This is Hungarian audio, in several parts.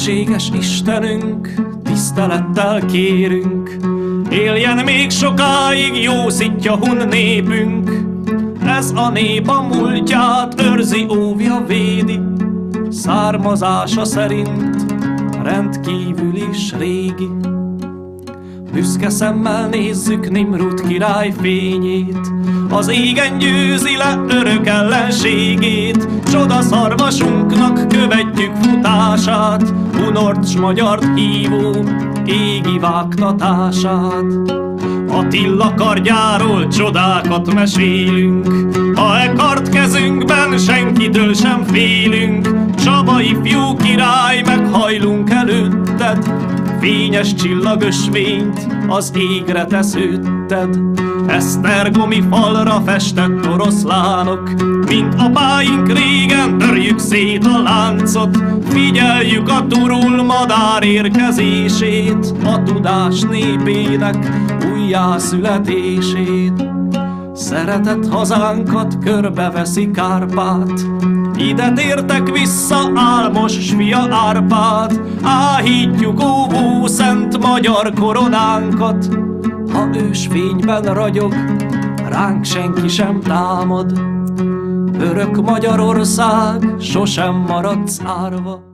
Hűséges Istenünk, tisztelettel kérünk, éljen még sokáig jó szitja hun népünk. Ez a nép a múltját őrzi, óvja, védi, származása szerint rendkívül is régi. Büszke szemmel nézzük Nimrud király fényét, az égen győzi le örök ellenségét. Csodaszarvasunknak követjük futását, hunort s magyart hívó égi vágtatását. Attila kardjáról csodákat mesélünk, ha e kard kezünkben senkitől sem félünk. Csaba ifjú király, meghajlunk előtted, fényes csillagösvényt az égre tesződted. Esztergomi falra festett oroszlánok, mint apáink régen törjük szét a láncot. Figyeljük a turul madár érkezését, a tudás népének újjászületését. Szeretett hazánkat körbeveszi Kárpát, ide tértek vissza Álmos s fia Árpád. Áhítjuk óvó szent magyar koronánkat, ha ősfényben ragyog, ránk senki sem támad. Örök Magyarország sosem marad zárva.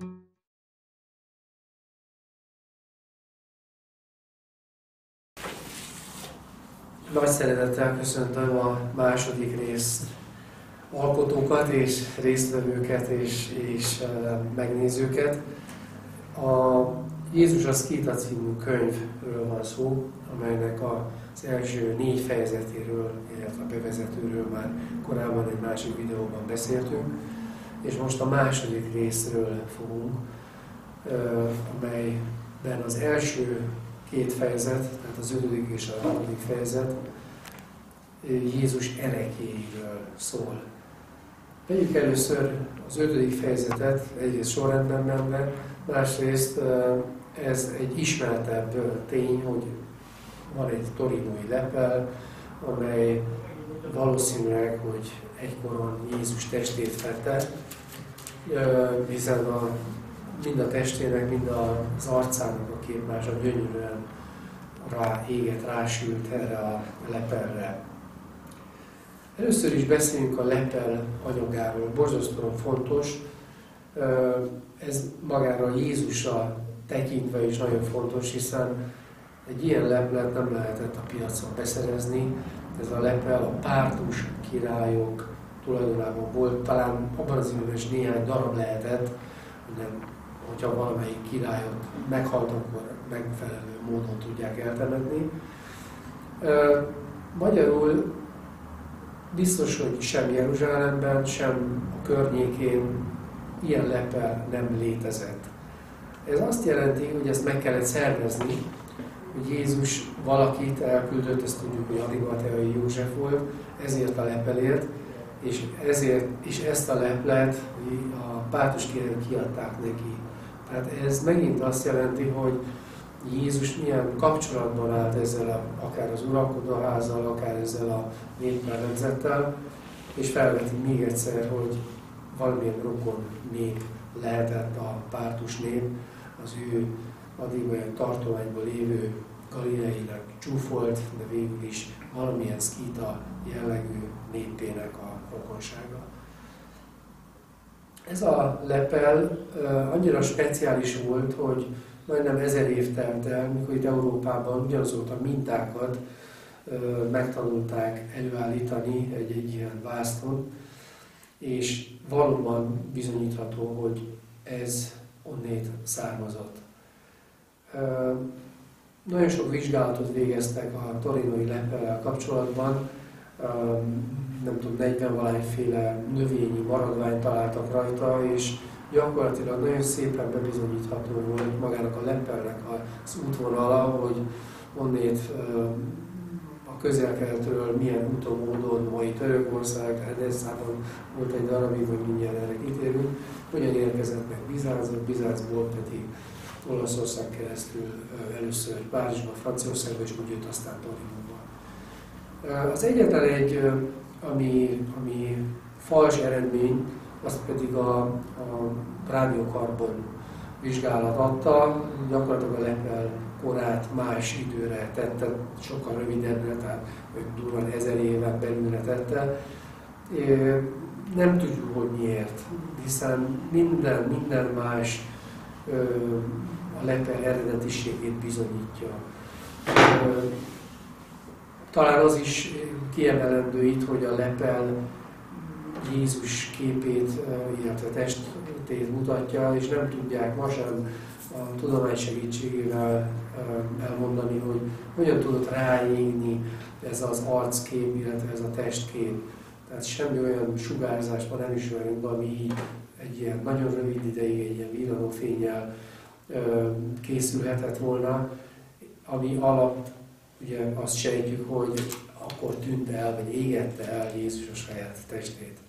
Nagy szeretettel köszöntöm a második rész alkotókat és résztvevőket és megnézőket. A Jézus a Szkíta című könyvről van szó, amelynek az első 4 fejezetéről, illetve a bevezetőről már korábban egy másik videóban beszéltünk, és most a második részről fogunk, amelyben az első 2 fejezet, tehát az 5. és a 6. fejezet Jézus erekéiről szól. Vegyük először az 5. fejezetet, egyrészt sorrendben menve, másrészt ez egy ismertebb tény, hogy van egy torinói lepel, amely valószínűleg, hogy egykoron Jézus testét fedte, hiszen mind a testének, mind az arcának a képmása gyönyörűen rásült erre a lepelre. Először is beszéljünk a lepel anyagáról, borzasztóan fontos. Ez magára Jézusra tekintve is nagyon fontos, hiszen egy ilyen leplet nem lehetett a piacon beszerezni. Ez a lepel a pártus királyok tulajdonában volt, talán abban az időben is néhány darab lehetett, hogyha valamelyik királyot meghalt, akkor megfelelő módon tudják eltemetni. Magyarul biztos, hogy sem Jeruzsálemben, sem a környékén ilyen lepel nem létezett. Ez azt jelenti, hogy ezt meg kellett szervezni, hogy Jézus valakit elküldött, ezt tudjuk, hogy Arimateai József volt, ezért a lepelért, és ezt a leplet a pártus királyok kiadták neki. Tehát ez megint azt jelenti, hogy Jézus milyen kapcsolatban állt ezzel akár az uralkodóházzal, akár ezzel a néppel, nemzettel, és felveti még egyszer, hogy valamilyen rokon nép lehetett a pártus nép, az ő addig olyan tartományból lévő galileinek csúfolt, de végül is valamilyen szkíta jellegű népének a rokonsága. Ez a lepel annyira speciális volt, hogy majdnem 1000 év telt el, mikor itt Európában ugyanazokat a mintákat megtanulták előállítani egy ilyen vászton, és valóban bizonyítható, hogy ez onnét származott. Nagyon sok vizsgálatot végeztek a torinói leppellel kapcsolatban, nem tudom, 40-valahányféle növényi maradványt találtak rajta, és gyakorlatilag nagyon szépen bebizonyítható volt magának a leppelnek az útvonala, hogy onnét a közel-keletről milyen úton, módon, mai Törökország, Edesszában volt egy darabig, hogy mindjárt erre kitérünk, hogyan érkezett meg Bizáncból pedig Olaszország keresztül először Párizsba, Franciaországba, és úgy jött aztán Torinóba. Az egyetlen egy, ami fals eredmény, az pedig a rádiókarbon vizsgálat adta, gyakorlatilag a lepel korát más időre tette, sokkal rövidebbre, tehát durván 1000 éven belülre tette. Nem tudjuk, hogy miért, hiszen minden más a lepel eredetiségét bizonyítja. Talán az is kiemelendő itt, hogy a lepel Jézus képét, illetve testét mutatja, és nem tudják ma sem a tudomány segítségével elmondani, hogy hogyan tudott ráégni ez az arckép, illetve ez a testkép. Tehát semmi olyan sugárzásban nem ismerünk, ami így egy ilyen nagyon rövid ideig, egy ilyen villanófénnyel készülhetett volna, ami alatt ugye azt sejtjük, hogy akkor tűnt el, vagy égette el Jézus a saját testét.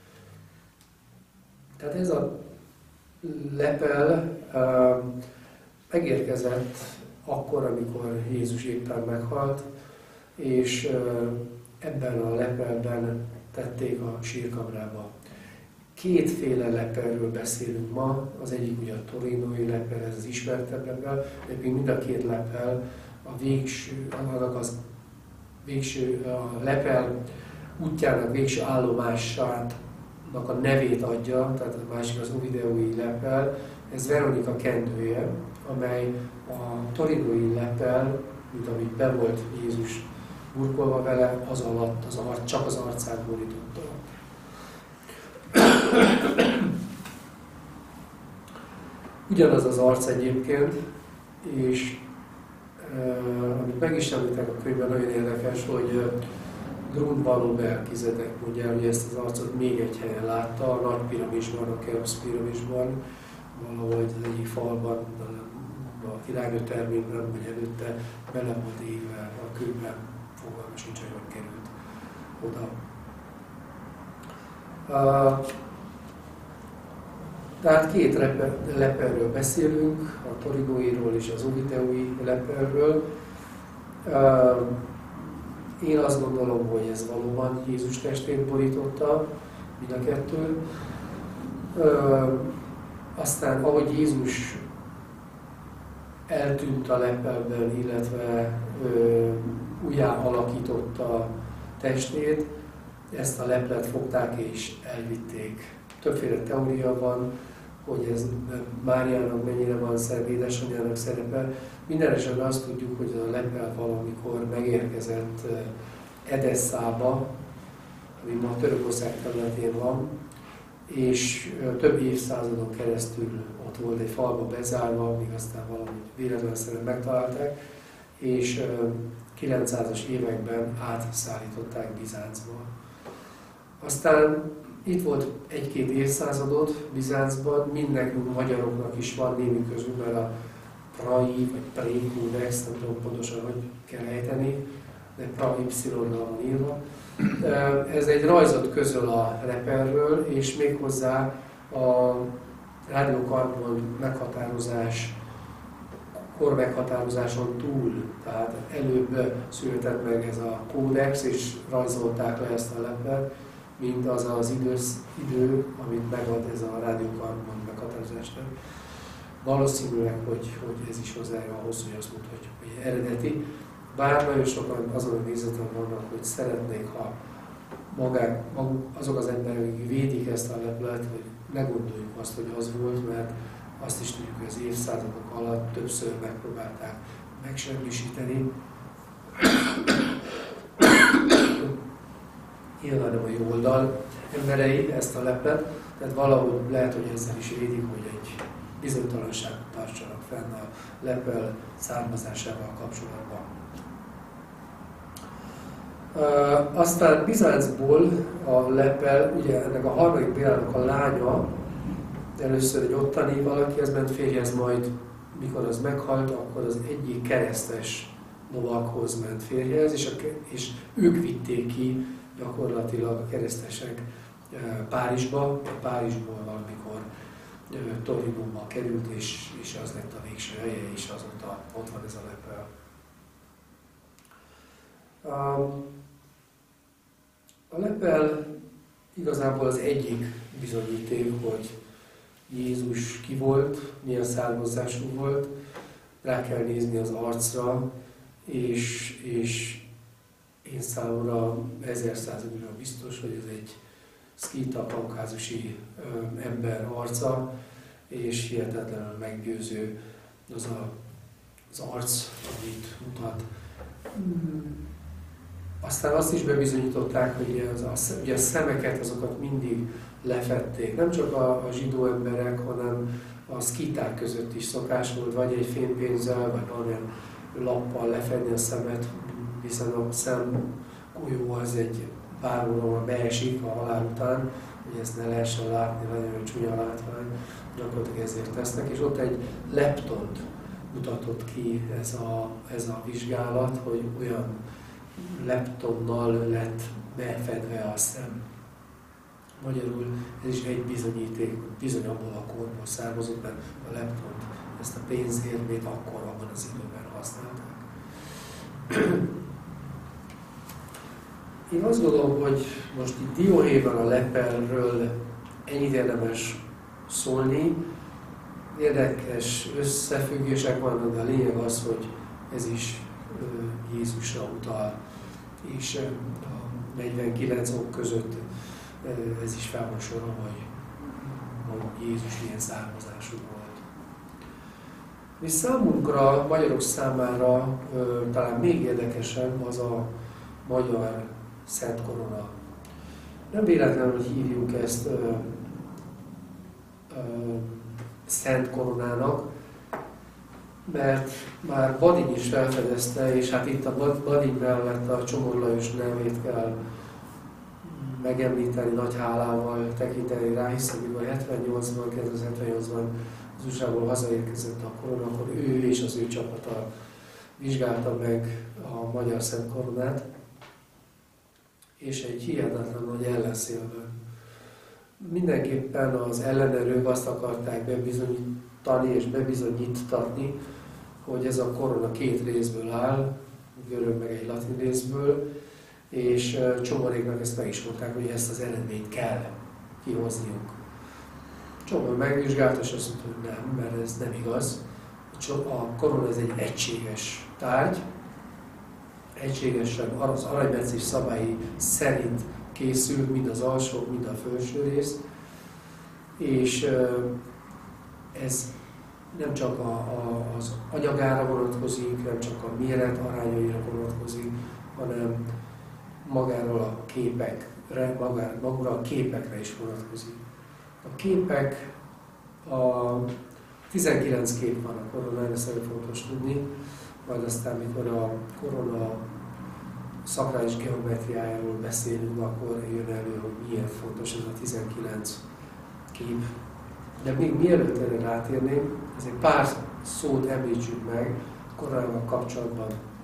Tehát ez a lepel megérkezett akkor, amikor Jézus éppen meghalt, és ebben a lepelben tették a sírkamrába. Kétféle lepelről beszélünk ma, az egyik ugye a torinói lepel, ez az ismertebb lepel, de még mind a két lepel a lepel útjának végső állomásának a nevét adja, tehát a másik az ovideói lepel, ez Veronika kendője, amely a torinói lepel, mint amit be volt Jézus burkolva vele, az alatt csak az arcát borította. Ugyanaz az arc egyébként, és amit meg is említek a könyvben, nagyon érdekes, hogy Grundvaló Melchizedek mondja el, hogy ezt az arcot még egy helyen látta, a nagy piramisban, a Keops piramisban, valahogy az egyik falban, a királynő termében, vagy előtte bele volt éve a kőben, fogalma sincs, hogy került oda. Tehát két lepelről beszélünk, a torinóiról és az ovideói lepelről. Én azt gondolom, hogy ez valóban Jézus testét borította, mind a kettő. Aztán, ahogy Jézus eltűnt a lepelben, illetve újjá alakította testét, ezt a leplet fogták és elvitték. Többféle teória van, hogy ez Máriának mennyire van szerep, édesanyjának szerepe. Minden esetben azt tudjuk, hogy a lepel valamikor megérkezett Edesszába, ami ma Törökország területén van, és több évszázadon keresztül ott volt egy falba bezárva, míg aztán valami véletlenszerűen megtalálták, és 900-as években átszállították Bizáncba. Aztán itt volt egy-két évszázadot Bizáncban, nekünk magyaroknak is van némi közül, mert a Prai vagy Pré kódex, nem tudom pontosan, hogy kell ejteni, de Prai Y-nal van írva. Ez egy rajzot közöl a lepelről, és méghozzá a rádiókarbon meghatározás, kormeghatározáson túl, tehát előbb született meg ez a kódex, és rajzolták le ezt a lepelt, mint az az idő, amit megad ez a rádiókarbon meghatározásnak. Valószínűleg, hogy ez is hozzájön ahhoz, hogy azt mondhatjuk, hogy eredeti. Bár nagyon sokan azon a nézeten vannak, hogy szeretnék, ha azok az emberek, akik védik ezt a leplet, hogy ne gondoljuk azt, hogy az volt, mert azt is tudjuk, hogy az évszázadok alatt többször megpróbálták megsemmisíteni. Nyilván nem a jó oldal emberei ezt a leplet, tehát valahogy lehet, hogy ezzel is védik, hogy egy bizonytalanságot tartsanak fenn a lepel származásával kapcsolatban. Aztán Bizáncból a lepel, ugye ennek a harmadik Bélának a lánya, először egy ottani valaki, ez ment férjhez, majd mikor az meghalt, akkor az egyik keresztes lovakhoz ment férjhez, és ők vitték ki gyakorlatilag a keresztesek Párizsba, Párizsból valamikor Torinóba került, és az lett a végső helye, és azóta ott van ez a lepel. A lepel igazából az egyik bizonyíték, hogy Jézus ki volt, milyen származású volt, rá kell nézni az arcra, és én számomra 1000%-ra biztos, hogy ez egy szkíta kaukázusi ember arca, és hihetetlenül meggyőző az arc, amit mutat. Aztán azt is bebizonyították, hogy ugye a szemeket azokat mindig lefedték. Nem csak a zsidó emberek, hanem a szkíták között is szokás volt, vagy egy fénypénzzel, vagy valamilyen lappal lefedni a szemet, hiszen a szemgolyó az egy pár óra beesik a halál után, hogy ezt ne lehessen látni, nagyon csúnya látvány, gyakorlatilag ezért tesznek, és ott egy leptont mutatott ki ez a vizsgálat, hogy olyan leptonnal lett befedve a szem. Magyarul ez is egy bizonyíték, bizony abból a korból származott, mert a leptont, ezt a pénzért még akkor abban az időben használták. Én azt gondolom, hogy most itt dióhéjban a lepelről ennyit érdemes szólni. Érdekes összefüggések vannak, de a lényeg az, hogy ez is Jézusra utal, és a 49 ok között ez is fel van sorolva, hogy Jézus milyen származású volt. És számunkra, magyarok számára talán még érdekesebb az a magyar Szent Korona. Nem véletlenül hívjuk ezt Szent Koronának, mert már Badiny is felfedezte, és hát itt a Badiny mellett a Csomor Lajos nevét kell megemlíteni, nagy hálával tekinteni rá, hiszen mikor 2078-ban az USA-ból hazaérkezett a korona, akkor ő és az ő csapata vizsgálta meg a magyar Szent Koronát, és egy hihetetlen nagy ellenszélben. Mindenképpen az ellenerők azt akarták bebizonyítani és bebizonyítatni, hogy ez a korona két részből áll, görög meg egy latin részből, és Csomoréknak ezt meg is mondták, hogy ezt az eredményt kell kihozniuk. Csomor megvizsgált, és azt mondta, hogy nem, mert ez nem igaz. A korona ez egy egységes tárgy, egységesen az aranymetszés szabályi szerint készült, mind az alsó, mind a felső rész, és ez nem csak az anyagára vonatkozik, nem csak a méret arányaira vonatkozik, hanem magáról a képekre, magára a képekre is vonatkozik. A képek, 19 kép van a koronán, ezt nagyon fontos tudni, majd aztán, mikor a korona szakrális geometriájáról beszélünk, akkor jön elő, hogy miért fontos ez a 19 kép. De még mielőtt erre rátérnénk, ezért pár szót említsük meg koronával kapcsolatban.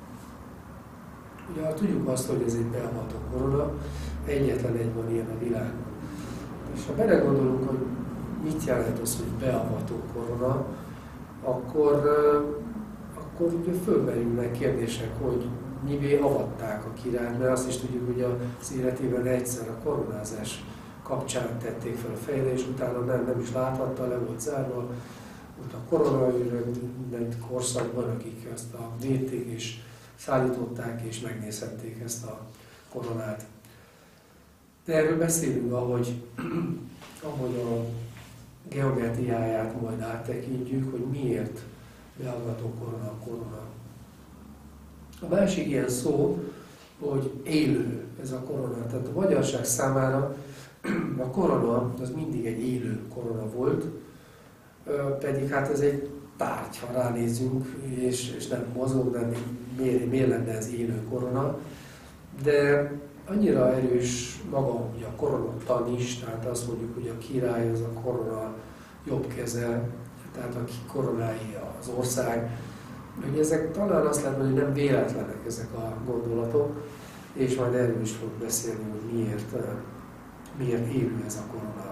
Ugye tudjuk azt, hogy ez egy beavató korona, egyetlen egy van ilyen a világon. És ha belegondolunk, hogy mit jelent az, hogy beavató korona, akkor ugye fölmerülnek kérdések, hogy mivé avatták a királyt, mert azt is tudjuk, hogy az életében egyszer a koronázás kapcsán tették fel a fejre, és utána nem is láthatta, le volt zárva. Ott a koronaőrök minden korszakban, akik ezt védték és szállították és megnézhették ezt a koronát. De erről beszélünk, ahogy a geometriáját majd áttekintjük, hogy miért beavató korona a korona. A másik ilyen szó, hogy élő ez a korona. Tehát a magyarság számára a korona az mindig egy élő korona volt, pedig hát ez egy tárgy, ha ránézünk, és nem mozog, de miért lenne ez élő korona. De annyira erős maga ugye a koronatan is, tehát azt mondjuk, hogy a király az a korona jobb keze, tehát aki koronálja az ország. Ugye ezek talán azt lehet mondani, hogy nem véletlenek ezek a gondolatok, és majd erről is fogok beszélni, hogy miért élő ez a korona.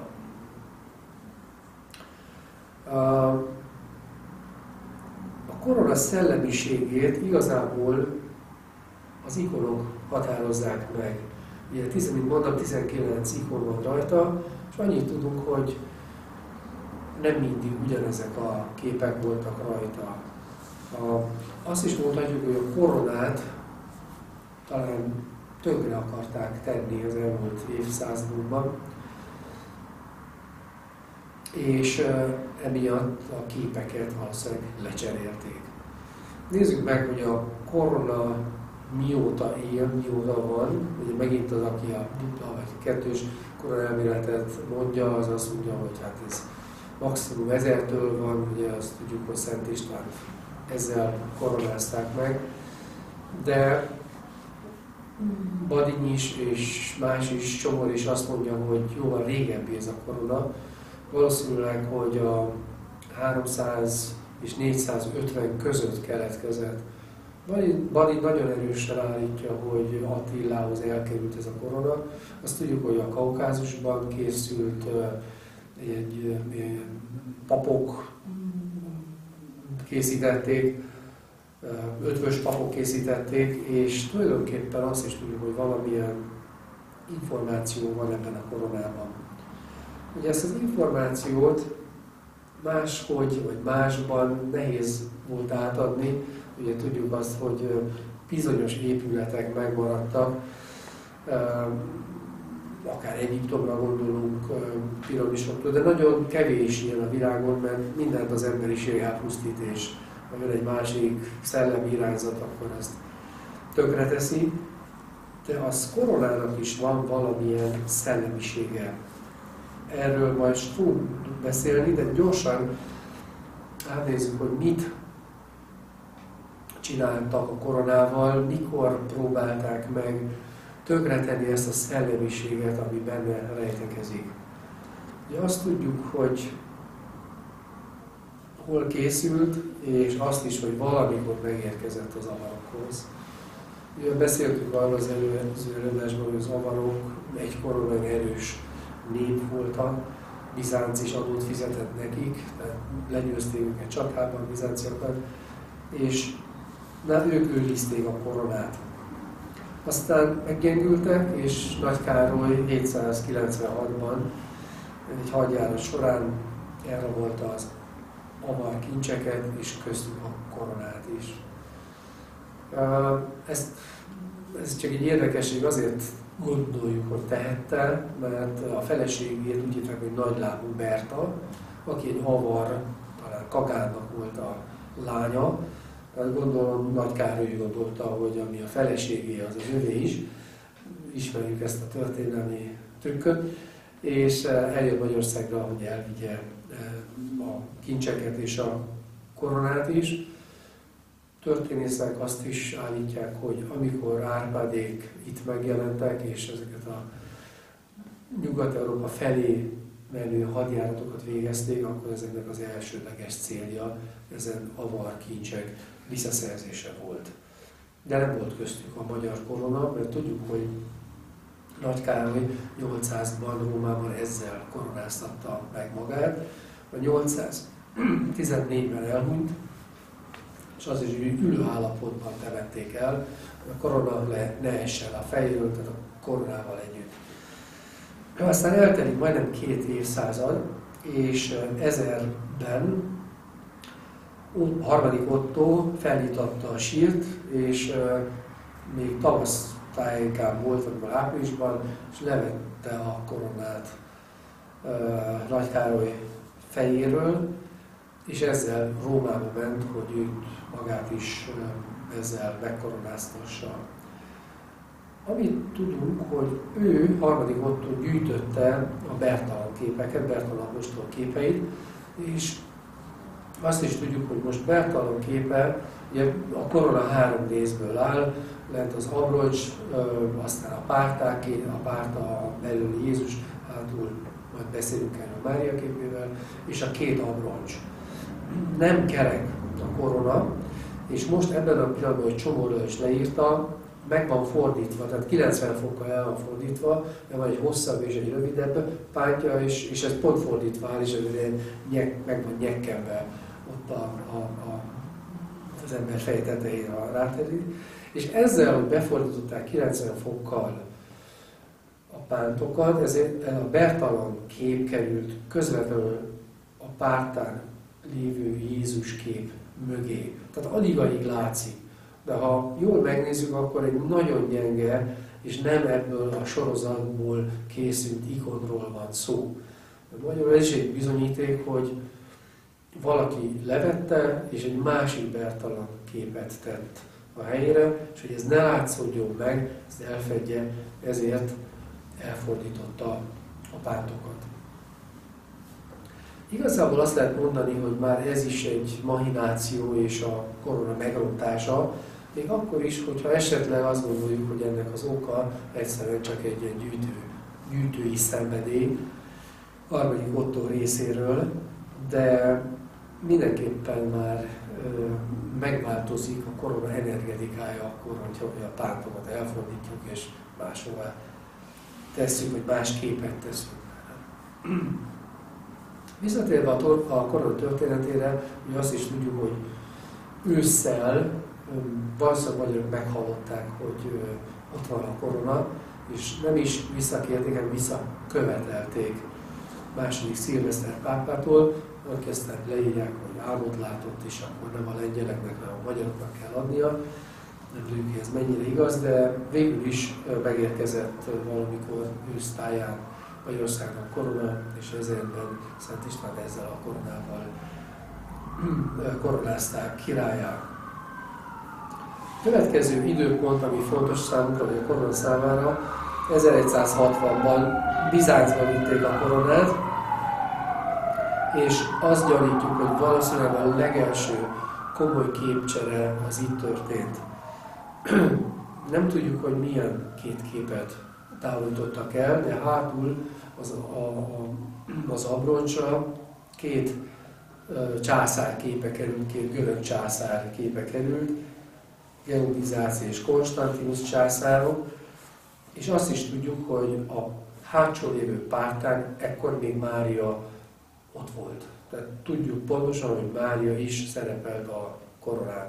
A korona szellemiségét igazából az ikonok határozzák meg. Ugye, mint mondtam, 19 ikon van rajta, és annyit tudunk, hogy nem mindig ugyanezek a képek voltak rajta. Azt is mondhatjuk, hogy a koronát talán tönkre akarták tenni az elmúlt évszázadokban, és emiatt a képeket valószínűleg lecserélték. Nézzük meg, hogy a korona mióta él, mióta van. Ugye megint az, aki a dupla vagy kettős koronaelméletet mondja, az azt mondja, hogy hát ez maximum 1000-től van, ugye azt tudjuk, hogy Szent Istvánt ezzel koronázták meg, de Badiny is és más is, Csomor is azt mondja, hogy jóval régebbi ez a korona. Valószínűleg, hogy a 300 és 450 között keletkezett. Badiny nagyon erősen állítja, hogy Attilához elkerült ez a korona. Azt tudjuk, hogy a Kaukázusban készült, egy papok készítették, ötvös papok készítették, és tulajdonképpen azt is tudjuk, hogy valamilyen információ van ebben a koronában. Ugye ezt az információt máshogy, vagy másban nehéz volt átadni. Ugye tudjuk azt, hogy bizonyos épületek megmaradtak, akár Egyiptomra gondolunk, piramisoktól, de nagyon kevés ilyen a világon, mert mindent az emberiség elpusztít, és ha jön egy másik szellemi irányzat, akkor azt tönkreteszi. De az koronának is van valamilyen szellemisége. Erről majd fogunk beszélni, de gyorsan átnézzük, hogy mit csináltak a koronával, mikor próbálták meg tönkretenni ezt a szellemiséget, ami benne rejtekezik. Ugye azt tudjuk, hogy hol készült, és azt is, hogy valamikor megérkezett az avarokhoz. Ugye beszéltünk arról az előző előadásban, hogy az avarok egykor olyan erős nép voltak, Bizánc is adót fizetett nekik, tehát legyőzték őket csatában, bizánciakat, és ők őrizték a koronát. Aztán meggyengültek, és Nagy Károly 796-ban egy hadjárat során elrabolta az avar kincseket, és köztük a koronát is. Ez csak egy érdekesség, azért gondoljuk, hogy tehette, mert a feleségét úgy hívták, hogy Nagylábú Berta, aki egy avar, talán Kagánnak volt a lánya. Tehát gondolom Nagy Károly gondolta, hogy ami a feleségé, az az övé is. Ismerjük ezt a történelmi trükköt, és eljött Magyarországra, hogy elvigye a kincseket és a koronát is. Történészek azt is állítják, hogy amikor Árpádék itt megjelentek, és ezeket a Nyugat-Európa felé menő hadjáratokat végezték, akkor ezeknek az elsődleges célja ezen avar kincsek visszaszerzése volt. De nem volt köztük a magyar korona, mert tudjuk, hogy Nagy Károly 800-ban Rómában ezzel koronáztatta meg magát. A 814-ben elhunyt, és az is ülő állapotban temették el, hogy a korona ne essen a fejéről, tehát a koronával együtt. Aztán eltelik majdnem 2 évszázad, és 1000-ben harmadik Ottó felnyitatta a sírt, és még tavasz tájékán volt, vagy áprilisban, és levette a koronát Nagy Károly fejéről, és ezzel Rómába ment, hogy őt magát is ezzel megkoronáztassa. Amit tudunk, hogy ő harmadik Ottó gyűjtötte a Bertalan képeket, Bertalan apostol képeit, és azt is tudjuk, hogy most Bertalan képe, ugye a korona 3 részből áll, lent az abroncs, aztán a pártáké, a párta belül Jézus, hátul majd beszélünk erről Mária képével, és a 2 abroncs. Nem kerek a korona, és most ebben a pillanatban, hogy Csomor is leírta, meg van fordítva, tehát 90 fokkal el van fordítva, de van egy hosszabb és egy rövidebb pántja, és ez pont fordítva áll, és meg van nyekkenve ott az ember fej tetején a ráterít. És ezzel, hogy befordították 90 fokkal a pántokat, ezért a Bertalan kép került közvetlenül a pártán lévő Jézus kép mögé. Tehát alig-alig látszik. De ha jól megnézzük, akkor egy nagyon gyenge, és nem ebből a sorozatból készült ikonról van szó. Magyarul ez is egy bizonyíték, hogy valaki levette, és egy másik Bertalan képet tett a helyére, és hogy ez ne látszódjon meg, ezt elfedje, ezért elfordította a pártokat. Igazából azt lehet mondani, hogy már ez is egy mahináció és a korona megrontása, még akkor is, hogyha esetleg azt gondoljuk, hogy ennek az oka egyszerűen csak egy ilyen gyűjtői szenvedély harmadik Ottó részéről, de mindenképpen már megváltozik a korona energetikája akkor, hogyha a pártokat elfordítjuk és máshová tesszük, vagy más képet teszünk. Visszatérve a korona történetére, ugye azt is tudjuk, hogy ősszel valószínűleg magyarok meghallották, hogy ott van a korona, és nem is visszakérték, hanem visszakövetelték második Szilveszter pápától, aki aztán leírják, hogy álmot látott, és akkor nem a lengyeleknek, hanem a magyaroknak kell adnia. Nem tudjuk, hogy ez mennyire igaz, de végül is megérkezett valamikor ősztáján Magyarországnak korona, és ezerben Szent István ezzel a koronával koronázták királyá. Következő időpont, ami fontos számunkra, vagy a korona számára, 1160-ban Bizáncban vitték a koronát, és azt gyanítjuk, hogy valószínűleg a legelső komoly képcsere az itt történt. Nem tudjuk, hogy milyen két képet távolítottak el, de hátul az abroncsra két császár képe került, két görög császár képe került, Georgizász és Konstantinus császárok, és azt is tudjuk, hogy a hátsó lévő pártán ekkor még Mária ott volt. Tehát tudjuk pontosan, hogy Mária is szerepelt a koronán.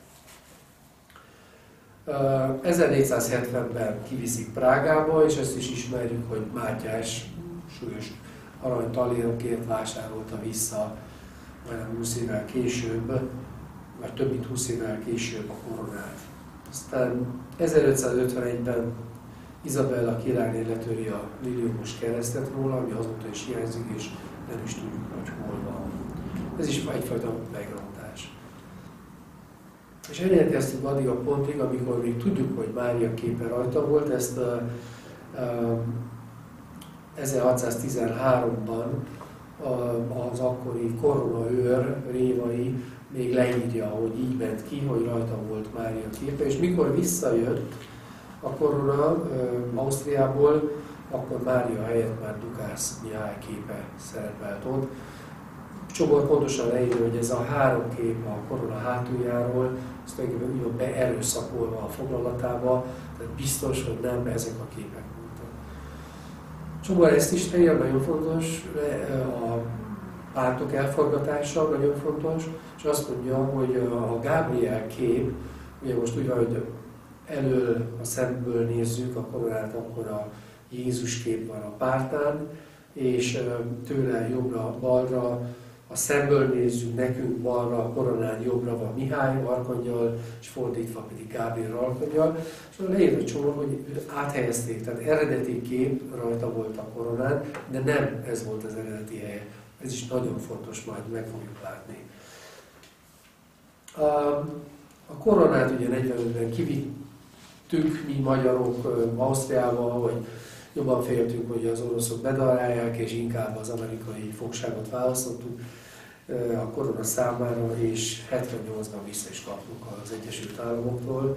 1470-ben kiviszik Prágába, és ezt is ismerjük, hogy Mátyás súlyos aranytalérokért vásárolta vissza majdnem 20 évvel később, vagy több mint 20 évvel később a koronát. Aztán 1551-ben Izabella királyné letöri a liliomos keresztet róla, ami azóta is hiányzik, és nem is tudjuk, hogy hol van. Ez is egyfajta megrontás. És elérkeztünk addig a pontig, amikor még tudjuk, hogy Mária képe rajta volt, ezt 1613-ban az akkori koronaőr Révai még leírja, hogy így ment ki, hogy rajta volt Mária képe, és mikor visszajött a korona Ausztriából, akkor Mária helyett már Dukász Mihály képe szerepelt ott. Csomor pontosan leírja, hogy ez a három kép a korona hátuljáról, azt tulajdonképpen úgy van beerőszakolva a foglalatába, tehát biztos, hogy nem ezek a képek voltak. Csomor ezt is leírja, nagyon fontos, a pártok elforgatása nagyon fontos, és azt mondja, hogy a Gábriel kép, ugye most úgy van, hogy elől a szemből nézzük a koronát, akkor a Jézus kép van a pártán, és tőle jobbra-balra, a szemből nézzük, nekünk balra, a koronán jobbra van Mihály arkangyal, és fordítva pedig Gábriel arkangyal, és leír a csomó, hogy áthelyezték, tehát eredeti kép rajta volt a koronán, de nem ez volt az eredeti helye. Ez is nagyon fontos, majd meg fogjuk látni. A koronát ugye 45-ben kivittük mi magyarok Ausztriába, hogy jobban féltünk, hogy az oroszok bedarálják, és inkább az amerikai fogságot választottuk a korona számára, és 78-ban vissza is kaptuk az Egyesült Államoktól.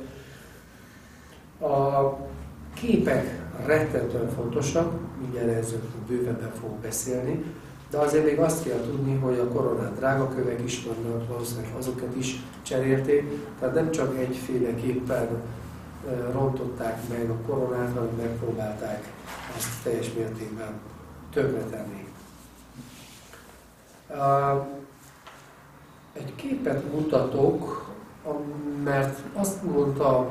A képek rettentően fontosak, mindjárt ezzel bővebben fogok beszélni, de azért még azt kell tudni, hogy a koronán drágakövek is vannak, valószínűleg azokat is cserélték, tehát nem csak egyféleképpen rontották meg a koronát, hanem megpróbálták azt teljes mértékben tönkretenni. Egy képet mutatok, mert azt mondta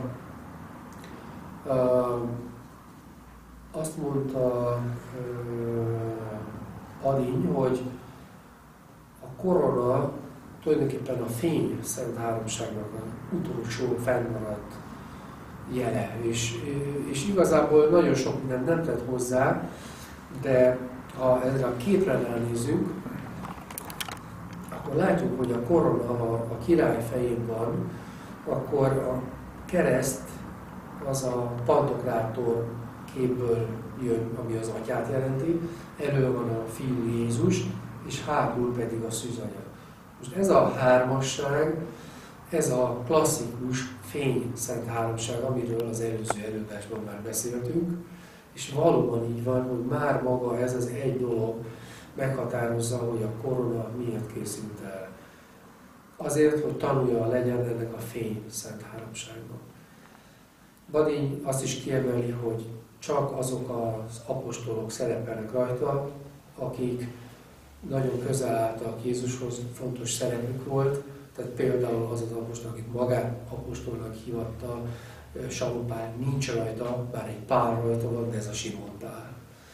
Adiny, hogy korona tulajdonképpen a fény Szent Háromságnak az utolsó fennmaradt jele. És igazából nagyon sok minden nem tett hozzá, de ha ezzel a képre ránézünk, akkor látjuk, hogy a korona, ha a király fején van, akkor a kereszt az a pantokrátor képből jön, ami az atyát jelenti, elő van a fiú Jézus, és hátul pedig a szűzanya. Most ez a hármasság, ez a klasszikus fény Szent Háromság, amiről az előző előadásban már beszéltünk, és valóban így van, hogy már maga ez az egy dolog meghatározza, hogy a korona miért készült el. Azért, hogy tanulja legyen ennek a fény Szent Háromságnak. Badény azt is kiemeli, hogy csak azok az apostolok szerepelnek rajta, akik nagyon közel álltak Jézushoz, fontos szerepük volt, tehát például az az apostol, akit magát apostolnak hívatta, Saul Pál nincs rajta, bár egy pár rajta van, de ez a Simon Pál.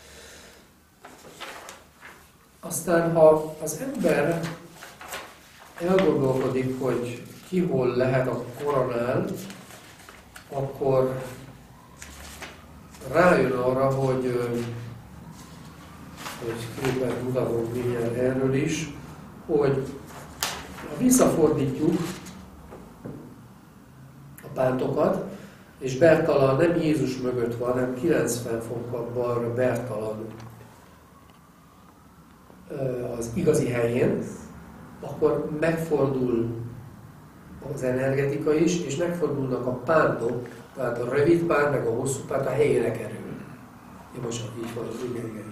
Aztán, ha az ember elgondolkodik, hogy ki hol lehet a koronán, akkor rájön arra, hogy képet mutatom mindjárt erről is, hogy ha visszafordítjuk a pántokat, és Bertalan nem Jézus mögött van, hanem 90 fokkal balra Bertalan az igazi helyén, akkor megfordul az energetika is, és megfordulnak a pántok, tehát a rövid pánt, meg a hosszú pánt a helyére kerül. Most így van, igen.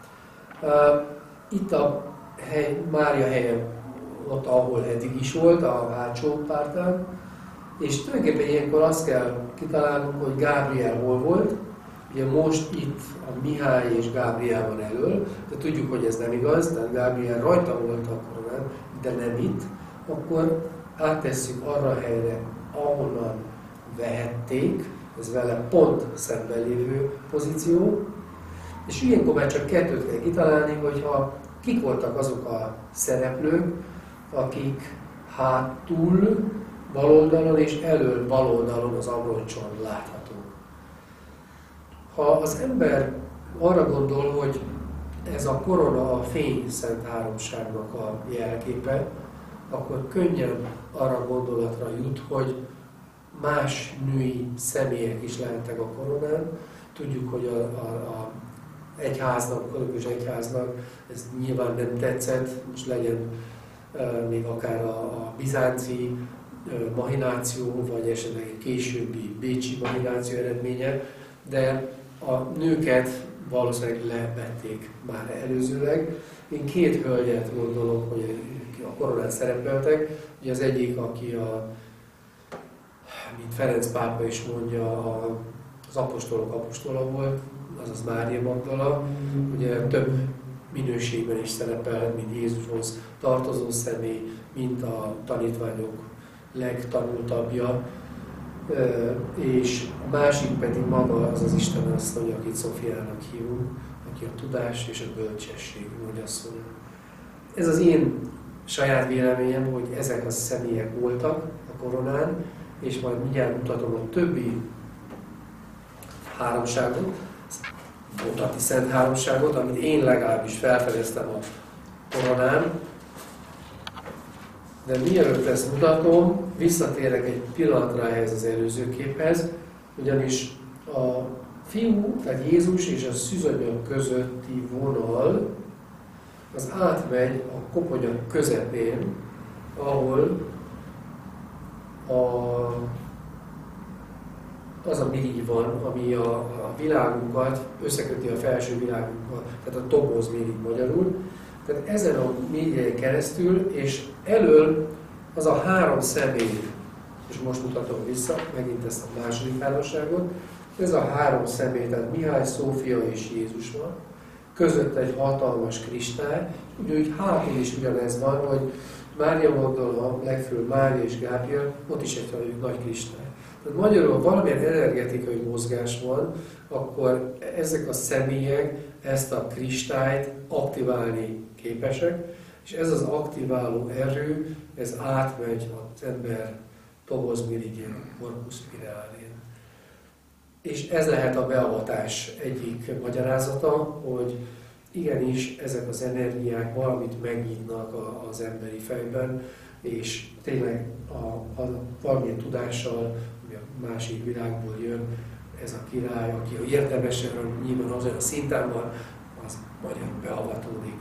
Itt a hely, Mária helye ott, ahol eddig is volt, a hátsó pártán, és tulajdonképpen ilyenkor azt kell kitalálnunk, hogy Gábriel hol volt. Ugye most itt a Mihály és Gábriel van elől, de tudjuk, hogy ez nem igaz, tehát Gábriel rajta volt akkor, de nem itt. Akkor áttesszük arra a helyre, ahonnan vehették, ez vele pont szemben lévő pozíció, és ilyenkor már csak kettőt kell kitalálni, hogyha kik voltak azok a szereplők, akik hátul, bal oldalon és elől bal oldalon az abroncson látható. Ha az ember arra gondol, hogy ez a korona a fény Szent Háromságnak a jelképe, akkor könnyen arra gondolatra jut, hogy más női személyek is lehettek a koronán. Tudjuk, hogy a egyháznak, a katolikus egyháznak ez nyilván nem tetszett, most legyen még akár a bizánci mahináció, vagy esetleg egy későbbi bécsi mahináció eredménye, de a nőket valószínűleg levették már előzőleg. Én két hölgyet gondolok, hogy a koronán szerepeltek. Ugye az egyik, aki mint Ferenc pápa is mondja, az apostolok apostola volt, azaz Mária Magdala. Ugye több minőségben is szerepel, mint Jézushoz tartozó személy, mint a tanítványok legtanultabbja, és a másik pedig maga az az Isten asszony, akit Szofiának hívunk, aki a tudás és a bölcsesség nagyasszony. Ez az én saját véleményem, hogy ezek a személyek voltak a koronán, és majd mindjárt mutatom a többi háromságot, Botati Szent Háromságot, amit én legalábbis felfedeztem a koronán. De mielőtt ezt mutatom, visszatérek egy pillanatra ehhez az előző képhez, ugyanis a fiú, tehát Jézus és a szűzanya közötti vonal az átmegy a koponya közepén, ahol az a mirigy van, ami a világunkat összeköti a felső világunkkal, tehát a toboz mirigy magyarul. Tehát ezen a mirigyen keresztül, és elől az a három személy, és most mutatom vissza, megint ezt a második háromságot, ez a három személy, tehát Mihály, Szófia és Jézus van, között egy hatalmas kristály, úgy hátul is ugyanez van, hogy Mária Magdala, legfőbb Mária és Gábriel, ott is egy nagy kristály. Tehát magyarul valamilyen energetikai mozgás van, akkor ezek a személyek ezt a kristályt aktiválni képesek, És ez az aktiváló erő, ez átmegy az ember tobozmirigyén, corpus spirálén. És ez lehet a beavatás egyik magyarázata, hogy igenis ezek az energiák valamit megnyitnak az emberi fejben, és tényleg valamilyen tudással, ami a másik világból jön, ez a király, aki érdemesen nyilván azon a szinten van, az majd beavatódik.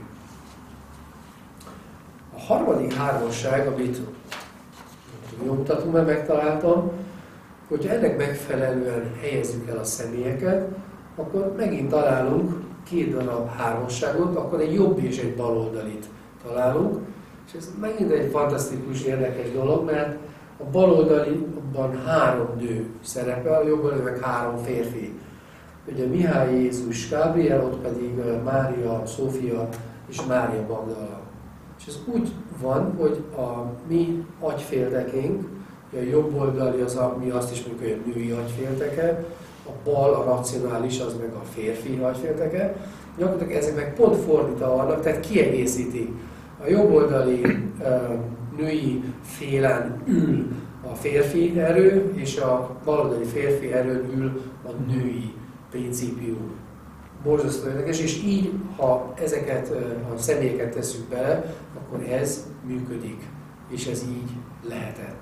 A harmadik hármasság, amit jól mutatom, mert megtaláltam, hogyha ennek megfelelően helyezzük el a személyeket, akkor megint találunk két darab hármasságot, akkor egy jobb és egy baloldalit találunk. És ez megint egy fantasztikus, érdekes dolog, mert a baloldaliban 3 nő szerepel, a jobb oldalon meg 3 férfi. Ugye Mihály, Jézus, Gábriel, ott pedig Mária, Szófia és Mária Magdala. És ez úgy van, hogy a mi agyféltekénk, a jobb oldali az mi azt is mondjuk, hogy a női agyfélteke, a bal, a racionális, az meg a férfi agyfélteke. Gyakorlatilag ezek meg pont fordítva vannak, tehát kiegészíti. A jobb oldali női félen ül a férfi erő, és a baloldali férfi erőn ül a női principium. Borzasztó érdekes, és így, ha ezeket a személyeket tesszük bele, akkor ez működik, és ez így lehetett.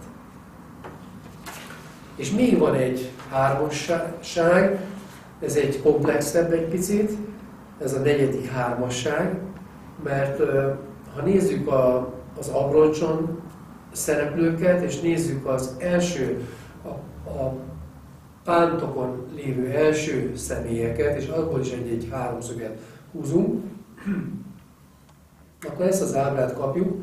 És még van egy hármasság, ez egy komplexebb egy picit, ez a negyedik hármasság, mert ha nézzük az abroncson szereplőket, és nézzük az első, a pántokon lévő első személyeket, és abból is egy háromszöget húzunk, akkor ezt az ábrát kapjuk,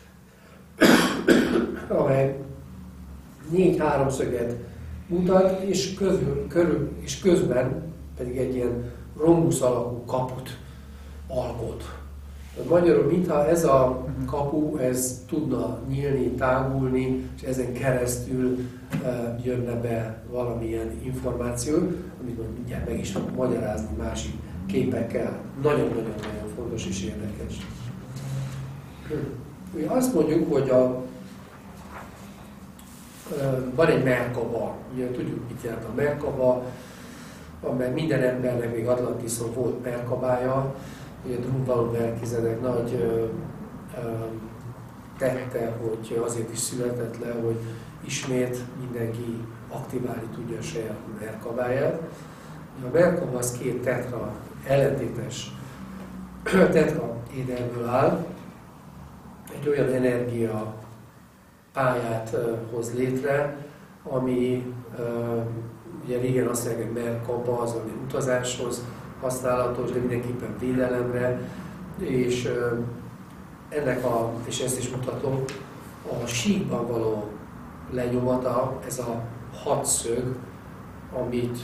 amely 4 háromszöget mutat, és közben pedig egy ilyen rombusz alakú kaput alkot. Magyarul, mintha ez a kapu, ez tudna nyílni, tágulni, és ezen keresztül jönne be valamilyen információ, amit majd mindjárt meg is tudok magyarázni másik képekkel. Nagyon-nagyon fontos és érdekes. Mi azt mondjuk, hogy van egy Merkaba, ugye tudjuk, mit jelent a Merkaba, amely minden embernek, még Atlantiszon volt Merkabája, ugye Drunvalon Melchizedek nagy tette, hogy azért is született le, hogy ismét mindenki aktiválni tudja a saját Merkabáját. A Merkaba az 2 tetra, ellentétes tetra édelből áll, egy olyan energia pályát hoz létre, ami ugye régen azt mondják, hogy Merkaba az, ami utazáshoz használatos, de mindenképpen védelemre, és és ezt is mutatom, a síkban való lenyomata, ez a 6 szög, amit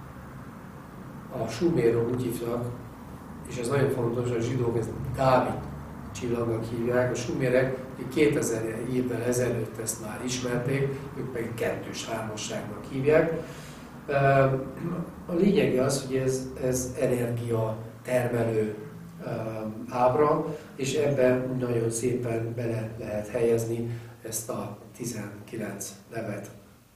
a sumérok úgy hívtak, és ez nagyon fontos, a zsidók ezt Dávid csillagnak hívják, a sumérek 2000 évvel ezelőtt ezt már ismerték, ők meg 2-3 hármasságnak hívják. A lényeg az, hogy ez energia termelő ábra, és ebben nagyon szépen bele lehet helyezni ezt a 19 nevet.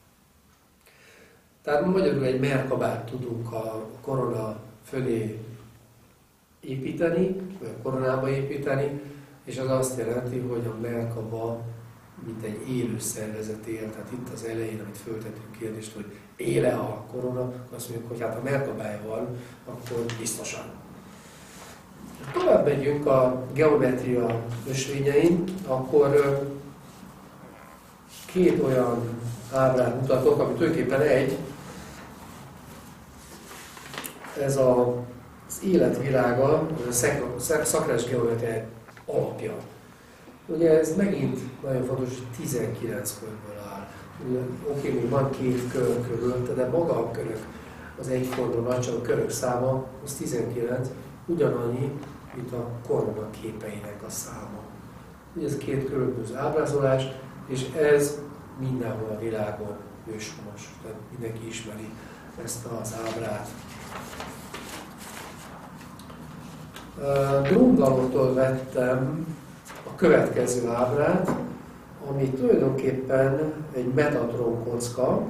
Tehát magyarul egy Merkabát tudunk a korona fölé építeni, vagy a koronába építeni, és az azt jelenti, hogy a Merkaba mint egy élő szervezet él. Tehát itt az elején, amit föltettünk kérdést, hogy éle a korona, azt mondjuk, hogy hát ha Merkabája van, akkor biztosan. Tovább megyünk a geometria ösvényein, akkor 2 olyan ábrát mutatok, ami tulajdonképpen ez az életvilága, a szakrás geometria alapja. Ugye ez megint nagyon fontos, hogy 19 körből áll. Oké, még van 2 kör körül, de maga a körök, az egyforma nagy, csak a körök száma, az 19, ugyanannyi, mint a korona képeinek a száma. Ugye ez 2 különböző ábrázolás, és ez mindenhol a világon őshonos. Tehát mindenki ismeri ezt az ábrát. Drunvalótól vettem a következő ábrát, ami tulajdonképpen egy Metatron kocka.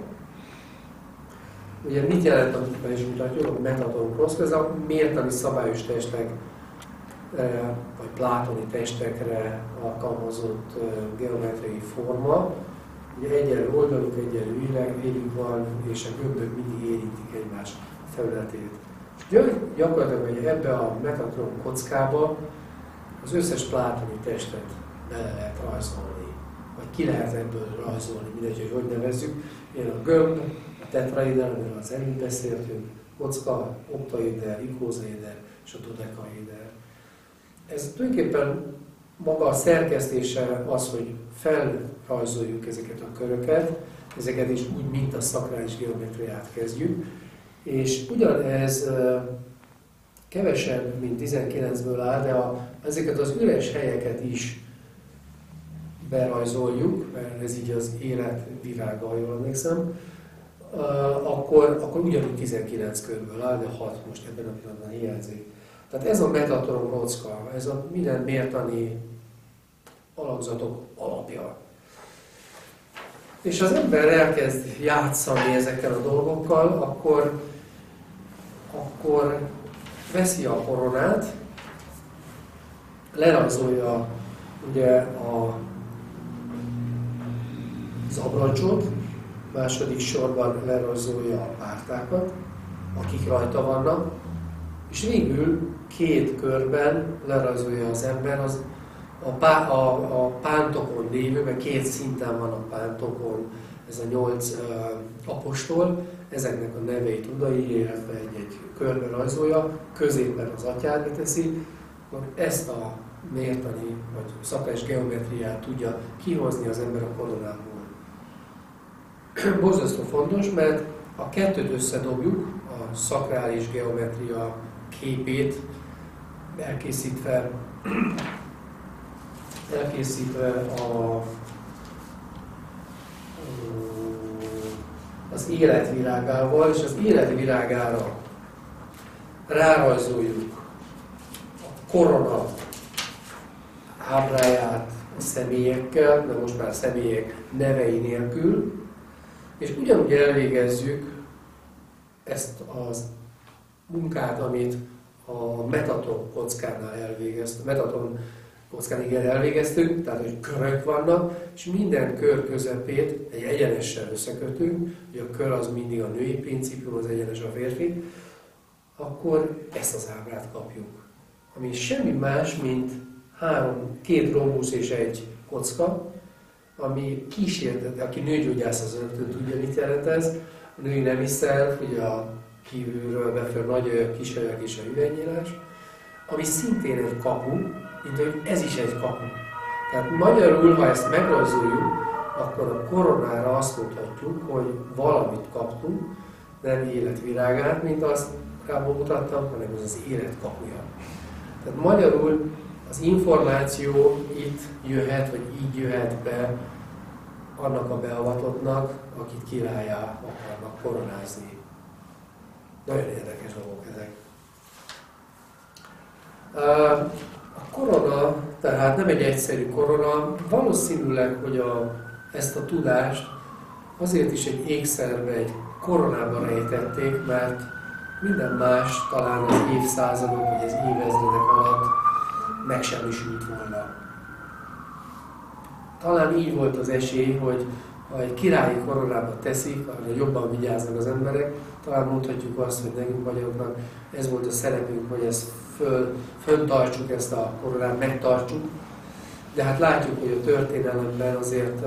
Ugye mit jelent, amit be is mutatjuk, a Metatron kocka? Ez a mértani szabályos testek, vagy plátoni testekre alkalmazott geometriai forma. Ugye egyenlő oldaluk, egyenlő élük van, és a gömbök mindig érintik egymás felületét. És gyakorlatilag hogy ebbe a Metatron kockába az összes plátoni testet bele lehet rajzolni, vagy ki lehet ebből rajzolni, mindegy, hogy nevezzük. Ilyen a gömb, a tetraéder, amiről az előbb beszéltünk, kocka, oktaéder, ikózaéder és a dodekaéder. Ez tulajdonképpen maga a szerkesztése az, hogy felrajzoljuk ezeket a köröket, ezeket is úgy, mint a szakrális geometriát kezdjük, és ugyanez kevesebb, mint 19-ből áll, de ezeket az üres helyeket is berajzoljuk, mert ez így az élet virága, ha jól emlékszem, akkor ugyanúgy 19 körből áll, de 6 most ebben a pillanatban hiányzik. Tehát ez a Metatron kocka, ez a minden mértani alakzatok alapja. És az ember elkezd játszani ezekkel a dolgokkal, akkor veszi a koronát, lerajzolja ugye az abroncsot, második sorban lerajzolja a pártákat, akik rajta vannak, és végül 2 körben lerajzolja az ember a pántokon lévő, mert 2 szinten van a pántokon, ez a 8 apostol, ezeknek a neveit odaírja, illetve egy körbe rajzolja, középen az atyát teszi, akkor ezt a mértani, vagy szakrális geometriát tudja kihozni az ember a koronából. Borzasztó fontos, mert a kettőt összedobjuk, a szakrális geometria képét elkészítve az életvirágával, és az életvirágára rárajzoljuk a korona ábráját a személyekkel, de most már személyek nevei nélkül, és ugyanúgy elvégezzük ezt az munkát, amit a Metatron kockánál elvégeztünk. Metatron kockán igen elvégeztünk, tehát hogy körök vannak, és minden kör közepét egy egyenessel összekötünk, hogy a kör az mindig a női principium, az egyenes a férfi, akkor ezt az ábrát kapjuk. Ami semmi más, mint 2 rombusz és 1 kocka, ami kísértet, aki nőgyógyász az rögtön tudja, mit jelent ez. A női nemi szerv, ugye a kívülről befel nagy ajak, kis ajak és a üvegnyílás, ami szintén egy kapu, mint hogy ez is egy kapu. Tehát magyarul, ha ezt megrajzoljuk, akkor a koronára azt mondhatjuk, hogy valamit kaptunk, nem életvirágát, mint azt korábban mutattam, hanem ez az élet kapuja. Tehát magyarul az információ itt jöhet, vagy így jöhet be annak a beavatottnak, akit királlyá akarnak koronázni. Nagyon érdekes dolgok ezek. A korona, tehát nem egy egyszerű korona, valószínűleg, hogy ezt a tudást azért is egy ékszerbe, egy koronában rejtették, mert minden más talán az évszázadok, vagy az évezredek alatt megsemmisült volna. Talán így volt az esély, hogy ha egy királyi koronába teszik, arra jobban vigyáznak az emberek, talán mondhatjuk azt, hogy nekünk magyaroknak ez volt a szerepünk, hogy ezt föntartsuk, ezt a koronát megtartsuk. De hát látjuk, hogy a történelemben azért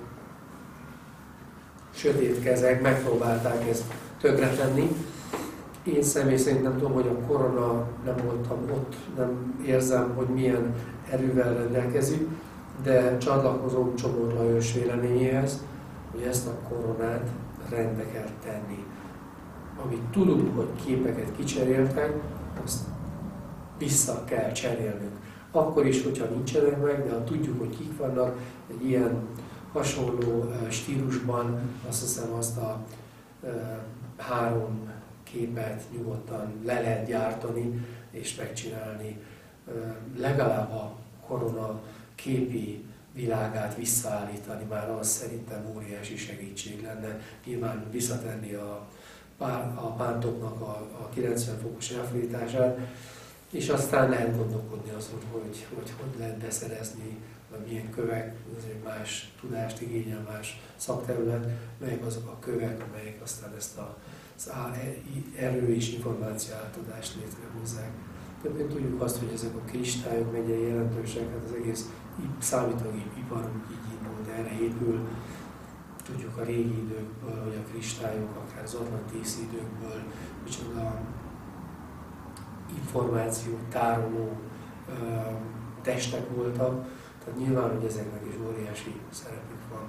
sötét kezek megpróbálták ezt tönkretenni. Én személy szerint nem tudom, hogy a korona, nem voltam ott, nem érzem, hogy milyen erővel rendelkezik, de csatlakozom Csomód Lajos véleményéhez, hogy ezt a koronát rendbe kell tenni. Amit tudunk, hogy képeket kicseréltek, azt vissza kell cserélnünk. Akkor is, hogyha nincsenek meg, de ha tudjuk, hogy kik vannak, egy ilyen hasonló stílusban, azt hiszem azt a 3 képet nyugodtan le lehet gyártani és megcsinálni. Legalább a korona képi világát visszaállítani, már az szerintem óriási segítség lenne. Nyilván visszatenni a pántoknak a 90 fokos elfordítását, és aztán lehet gondolkodni azon, hogy lehet beszerezni, vagy milyen kövek, ez egy más tudást igényel, más szakterület, melyek azok a kövek, amelyek aztán ezt az erő és információ átadást létrehozzák. Többnyire tudjuk azt, hogy ezek a kristályok mennyire jelentősek, hát az egész számítógép iparunk így indult, erre épül. Tudjuk a régi időkből, hogy a kristályok, akár az atlantis időkből, micsoda információt tároló testek voltak, tehát nyilván, hogy ezeknek is óriási szerepük van.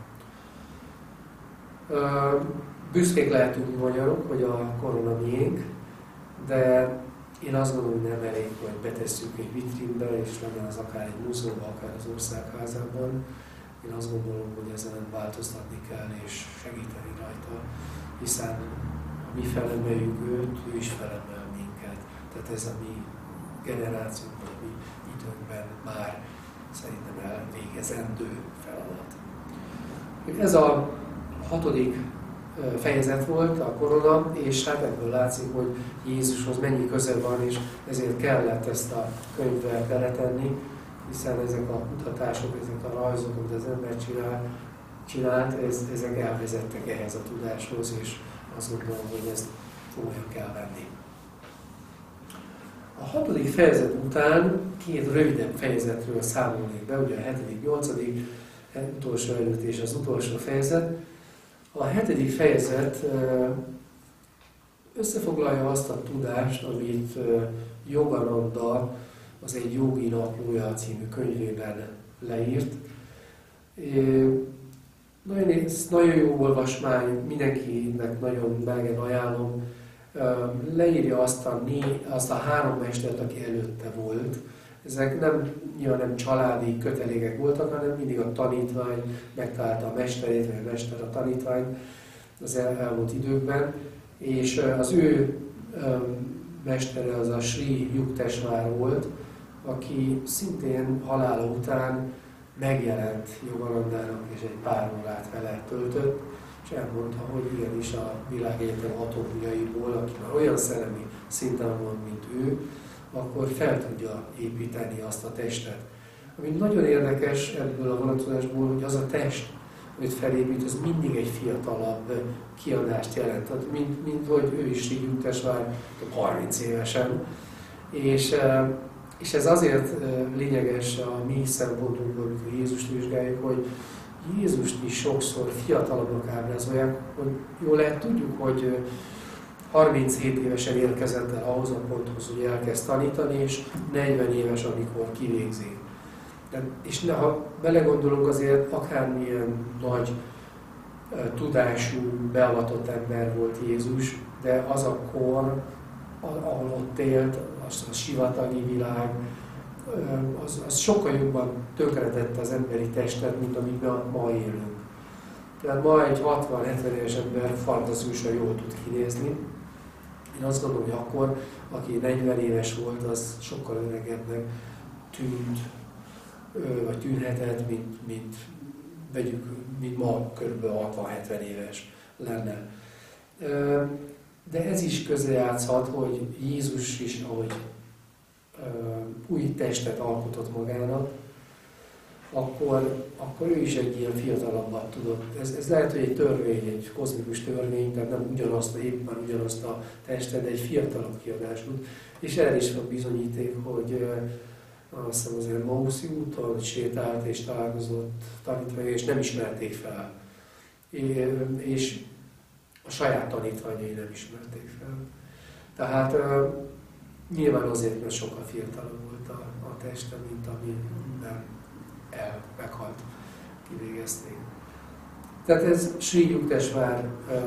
Büszkék lehetünk mi magyarok, hogy a korona miénk, de én azt gondolom, hogy nem elég, hogy betesszük egy vitrínbe, és legyen az akár egy múzeumban, akár az országházában. Én azt gondolom, hogy ezen változtatni kell és segíteni rajta, hiszen ha mi felemeljük őt, ő is felemel minket. Tehát ez a mi generációnkban, a mi időnkben már szerintem elvégezendő feladat. Ez a 6. fejezet volt, a korona, és hát ebből látszik, hogy Jézushoz mennyi köze van, és ezért kellett ezt a könyvbe beletenni, hiszen ezek a kutatások, ezek a rajzok, amit az ember csinált, ezek elvezettek ehhez a tudáshoz, és azt gondolom, hogy ezt komolyan kell venni. A 6. fejezet után 2 rövidebb fejezetről számolnék be, ugye a 7., 8., utolsó előtt és az utolsó fejezet. A 7. fejezet összefoglalja azt a tudást, amit Yogananda az Egy Jogi Naplója című könyvében leírt. Nagyon jó olvasmány, mindenkinek nagyon melegen ajánlom. Leírja azt a 3 mestert, aki előtte volt. Ezek nyilván nem családi kötelékek voltak, hanem mindig a tanítvány megtalálta a mesterét, vagy a mester a tanítványt az elmúlt időkben. És az ő mestere az a Sri Yuktesvár volt, aki szintén halála után megjelent Yoganandának, és egy pár órát vele töltött, és elmondta, hogy igenis a világegyetem atomjaiból, aki már olyan szellemi szinten van, mint ő, akkor fel tudja építeni azt a testet. Ami nagyon érdekes ebből a vonatkozásból, hogy az a test, amit felépít, az mindig egy fiatalabb kiadást jelent. Tehát mint hogy ő is Sri Yuktesvár 30 évesen. És ez azért lényeges a mi szempontunkból, amikor Jézust vizsgáljuk, hogy Jézust is sokszor fiatalabbnak ábrázolják, hogy jól lehet tudjuk, hogy 37 évesen érkezett el ahhoz a ponthoz, hogy elkezd tanítani, és 40 éves, amikor kivégzi. És ha belegondolunk, azért akármilyen nagy tudású, beavatott ember volt Jézus, de az a kor, ahol ott élt, a sivatagi világ, az sokkal jobban tönkretette az emberi testet, mint amit ma élünk. Tehát ma egy 60-70 éves ember fantasztikusan jól tud kinézni. Én azt gondolom, hogy akkor, aki 40 éves volt, az sokkal öregebbnek tűnt, vagy tűnhetett, mint ma kb. 60-70 éves lenne. De ez is közrejátszhat, hogy Jézus is, ahogy új testet alkotott magának, akkor ő is egy ilyen fiatalabbat tudott. Ez lehet, hogy egy törvény, egy kozmikus törvény, tehát nem éppen ugyanazt a testet, de egy fiatalabb kiadás tud. És erre is van bizonyíték, hogy azt hiszem az Emmauszi úton sétált és találkozott tanítványai, és nem ismerték fel. És a saját tanítványai nem ismerték fel. Tehát nyilván azért, mert sokkal fiatalabb volt a teste, mint amiben meghalt, kivégezték. Tehát ez Sri Yuktesvár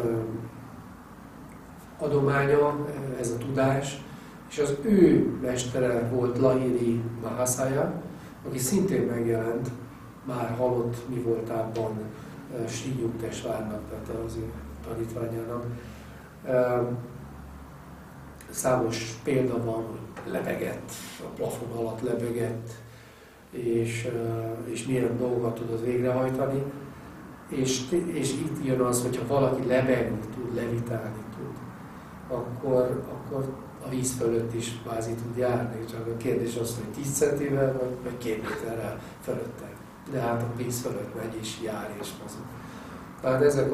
adománya, ez a tudás, és az ő mestere volt Lahiri Mahasaya, aki szintén megjelent, már halott mi voltában Sri Yuktesvárnak, tehát az ő tanítványának. Számos példa van, hogy lebegett, a plafon alatt lebegett, és milyen dolgokat tudod végrehajtani. És itt jön az, hogyha valaki lebegni tud, levitálni tud, akkor a víz fölött is kvázi tud járni. Csak a kérdés az, hogy 10 centivel vagy 2 méterrel fölötte. De hát a víz fölött megy és jár és mozog. Tehát ezek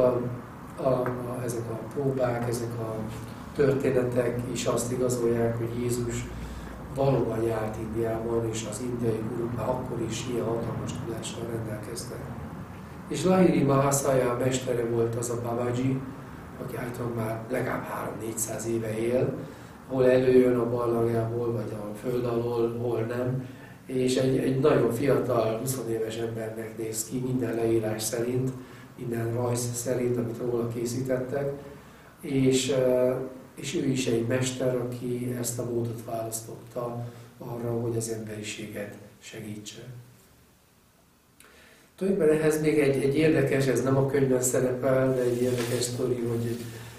a próbák, ezek a történetek is azt igazolják, hogy Jézus valóban járt Indiában, és az indiai guruk már akkor is ilyen hatalmas tudással rendelkeztek. És Lahiri Mahasaya mestere volt az a Babaji, aki általában már legalább 300-400 éve él, hol előjön a barlangjából, vagy a föld alól, hol nem, és egy nagyon fiatal, 20 éves embernek néz ki minden leírás szerint, minden rajz szerint, amit róla készítettek, és ő is egy mester, aki ezt a módot választotta arra, hogy az emberiséget segítse. Tulajdonképpen ehhez még egy érdekes, ez nem a könyvben szerepel, de egy érdekes sztori, hogy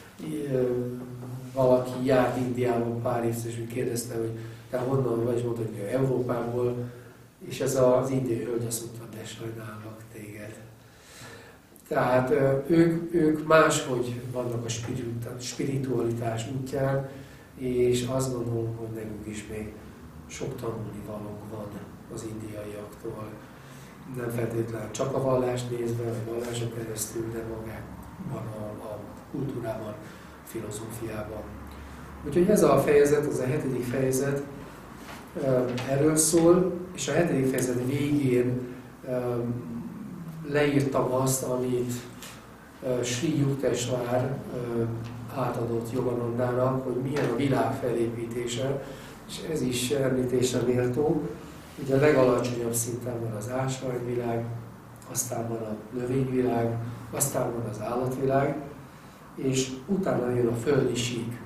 valaki járt Indiában pár évszor, és kérdezte, hogy te honnan vagy, és mondta, hogy Európából, és ez az indiai hölgy azt mondta, de sajnálok téged. Tehát ők máshogy vannak a spiritualitás útján, és azt gondolom, hogy nekünk is még sok tanulni valónk van az indiaiaktól. Nem feltétlenül csak a vallást nézve, vagy valláson keresztül, de magában a kultúrában, filozófiában. Úgyhogy ez a fejezet, az a 7. fejezet erről szól, és a 7. fejezet végén leírtam azt, amit Sri Yuktesvár átadott Yoganandának, hogy milyen a világ felépítése, és ez is említésre méltó. Ugye a legalacsonyabb szinten van az ásványvilág, aztán van a növényvilág, aztán van az állatvilág, és utána jön a földi sík.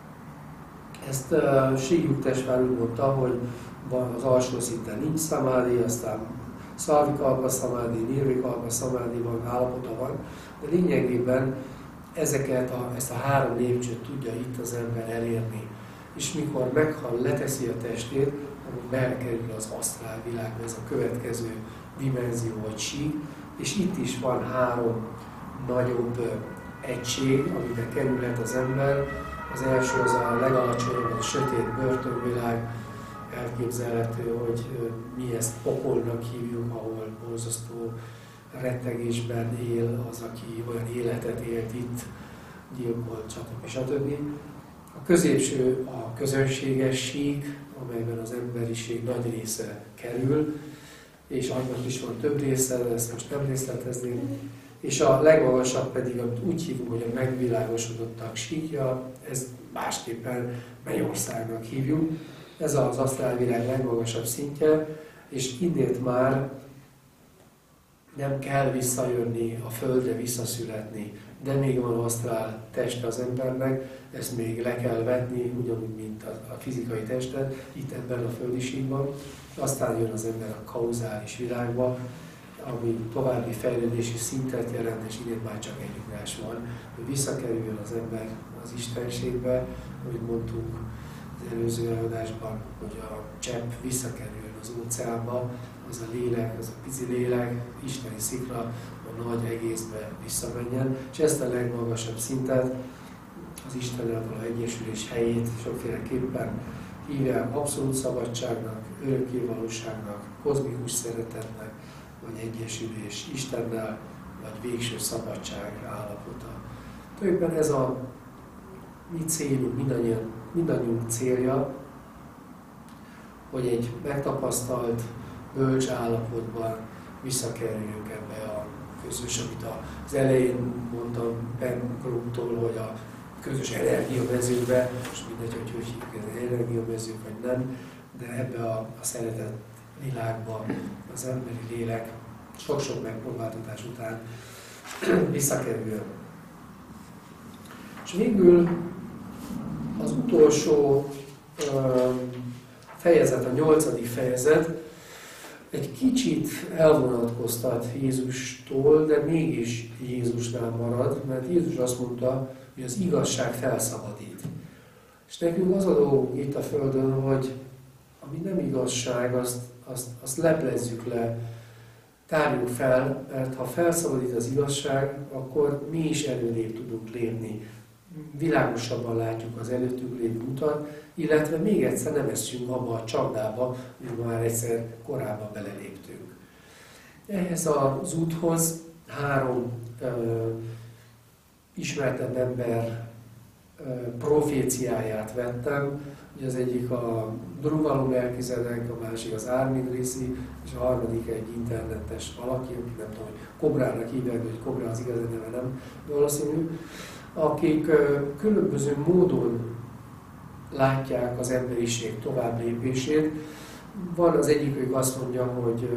Ezt Sri Yuktesvár úgy mondta, hogy az alsó szinten nincs szamádi, aztán szalvikalpa szamádi, nirvikalpa szamádi van, állapota van, de lényegében ezt a 3 lépcsőt tudja itt az ember elérni. És mikor meghal, leteszi a testét, akkor belekerül az asztrál világba, ez a következő dimenzió vagy sík, és itt is van 3 nagyobb egység, amiben kerülhet az ember. Az első az a legalacsonyabb, a sötét börtönvilág, elképzelhető, hogy mi ezt pokolnak hívjuk, ahol borzasztó rettegésben él az, aki olyan életet élt itt, gyilkolt, stb. A középső a közönséges sík, amelyben az emberiség nagy része kerül, és annak is van több része, de ezt most nem részletezném. És a legmagasabb pedig, amit úgy hívunk, hogy a megvilágosodottak síkja, ez másképpen Mennyországnak hívjuk. Ez az asztrálvilág legmagasabb szintje, és innét már nem kell visszajönni a Földre, visszaszületni, de még van asztrál teste az embernek, ezt még le kell vetni, ugyanúgy, mint a fizikai testet, itt ebben a földi síkban. Aztán jön az ember a kauzális világba, ami további fejlődési szintet jelent, és innét már csak egy ugrás van, hogy visszakerüljön az ember az istenségbe, ahogy mondtunk az előző előadásban, hogy a csepp visszakerül az óceánba, az a lélek, az a pici lélek, isteni szikra, a nagy egészbe visszamenjen, és ezt a legmagasabb szintet, az Istennel való egyesülés helyét sokféleképpen hívják abszolút szabadságnak, örökké valóságnak, kozmikus szeretetnek, vagy egyesülés Istennel, vagy végső szabadság állapota. Tulajdonképpen ez a mi célunk, mindannyiunk célja, hogy egy megtapasztalt, bölcs állapotban visszakerüljünk ebbe a közös, amit az elején mondtam Ben Grumptól, hogy a közös energiamezőbe, és mindegy, hogy hívjuk ez energiamező, vagy nem, de ebbe a szeretet világban az emberi lélek sok-sok megpróbáltatás után visszakerül. És végül az utolsó fejezet, a 8. fejezet egy kicsit elvonatkoztat Jézustól, de mégis Jézusnál marad, mert Jézus azt mondta, hogy az igazság felszabadít. És nekünk az a dolgunk itt a Földön, hogy ami nem igazság, azt leplezzük le, tárjuk fel, mert ha felszabadít az igazság, akkor mi is előrébb tudunk lépni. Világosabban látjuk az előttünk lévő utat, illetve még egyszer nem eszünk abba a csapdába, hogy már egyszer korábban beleléptünk. Ehhez az úthoz 3 ismertebb ember proféciáját vettem. Ugye az egyik a Druvalo Melchizedek, a másik az Armin Rissi, és a harmadik egy internetes valaki, aki nem tudom, hogy Kobrának hívják, hogy Kobrá az igazi neve nem valószínű, akik különböző módon látják az emberiség tovább lépését. Van az egyikük azt mondja, hogy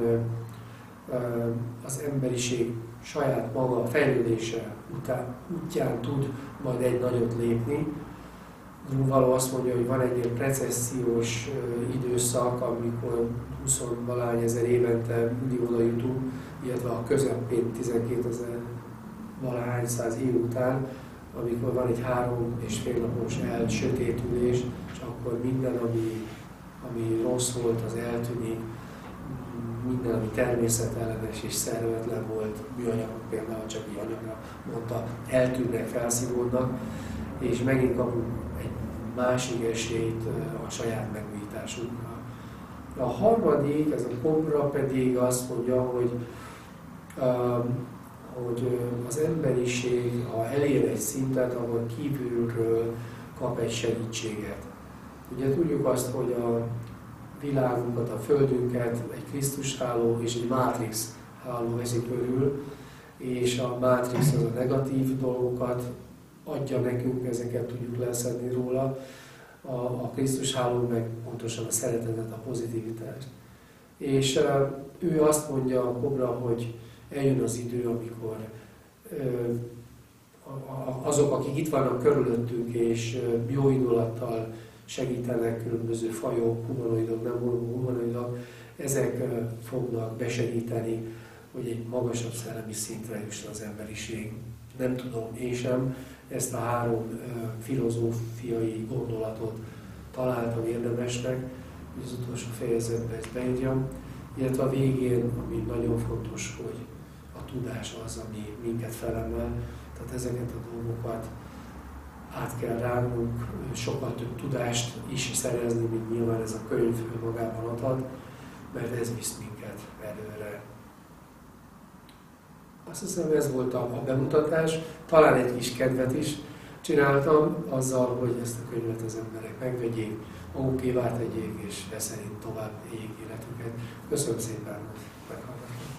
az emberiség saját maga fejlődése útján tud majd egy nagyot lépni. Druvalo azt mondja, hogy van egy ilyen precessziós időszak, amikor 20-valány ezer évente mindig oda jutunk, illetve a közepén 12.000-valahány száz év után, amikor van egy 3,5 napos elsötétülés, és akkor minden, ami rossz volt, az eltűnik, minden, ami természetellenes és szervetlen volt, műanyagok például, csak így anyagra mondta, eltűnnek, felszívódnak, és megint kapunk egy másik esélyt a saját megújításunkra. A harmadik, ez a Kobra pedig azt mondja, hogy az emberiség, ha elér egy szintet, akkor kívülről kap egy segítséget. Ugye tudjuk azt, hogy a világunkat, a Földünket egy Krisztus háló és egy Mátrix háló veszi körül, és a Mátrix az a negatív dolgokat adja nekünk, ezeket tudjuk leszedni róla. A Krisztus háló meg pontosan a szeretetet, a pozitivitást. És ő azt mondja, a Kobra, hogy eljön az idő, amikor azok, akik itt vannak körülöttünk, és jó indulattal segítenek, különböző fajok, humanoidok, nem humanoidok, ezek fognak besegíteni, hogy egy magasabb szellemi szintre jusson az emberiség. Nem tudom, én sem ezt a 3 filozófiai gondolatot találtam érdemesnek, hogy az utolsó fejezetben ezt beírjam, illetve a végén, ami nagyon fontos, hogy a tudás az, ami minket felemel, tehát ezeket a dolgokat át kell rágnunk, sokkal több tudást is szerezni, mint nyilván ez a könyv magában adhat, mert ez visz minket előre. Azt hiszem, ez volt a bemutatás, talán egy kis kedvet is csináltam azzal, hogy ezt a könyvet az emberek megvegyék, magukévá tegyék, és e szerint tovább éljék életüket. Köszönöm szépen, hogy meghallgattak.